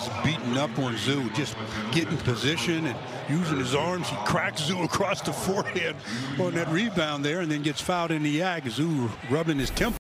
is beating up on Zoo, just getting position and using his arms. He cracks Zoo across the forehead on that rebound there and then gets fouled in the yak. Zoo rubbing his temple.